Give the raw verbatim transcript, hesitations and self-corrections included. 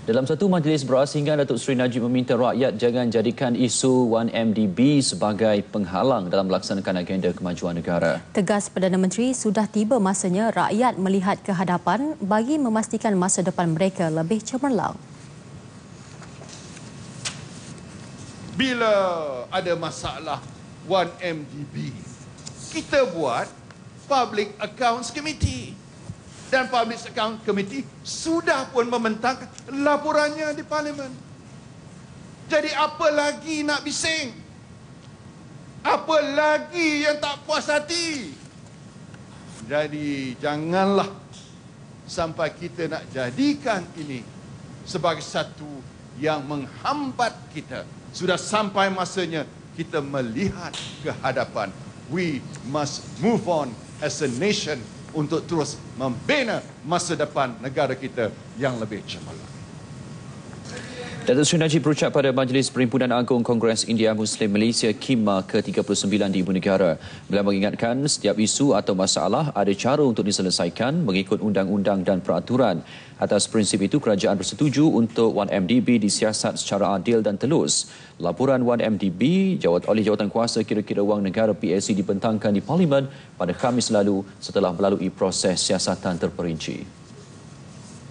Dalam satu majlis berasingkan, Datuk Seri Najib meminta rakyat jangan jadikan isu one M D B sebagai penghalang dalam melaksanakan agenda kemajuan negara. Tegas Perdana Menteri, sudah tiba masanya rakyat melihat ke hadapan bagi memastikan masa depan mereka lebih cemerlang. Bila ada masalah one M D B, kita buat Public Accounts Committee. Dan Public Accounts Committee sudah pun membentangkan laporannya di Parlimen. Jadi apa lagi nak bising? Apa lagi yang tak puas hati? Jadi janganlah sampai kita nak jadikan ini sebagai satu yang menghambat kita. Sudah sampai masanya kita melihat ke hadapan. We must move on as a nation untuk terus membina masa depan negara kita yang lebih cemerlang. Datuk Seri Najib berucap pada Majlis Perhimpunan Agung Kongres India Muslim Malaysia K I M A ke tiga puluh sembilan di Ibu Negara. Beliau mengingatkan setiap isu atau masalah ada cara untuk diselesaikan mengikut undang-undang dan peraturan. Atas prinsip itu, kerajaan bersetuju untuk one M D B disiasat secara adil dan telus. Laporan one M D B jawat oleh Jawatankuasa Kira-kira Wang Negara P A C dibentangkan di Parlimen pada Khamis lalu setelah melalui proses siasatan terperinci.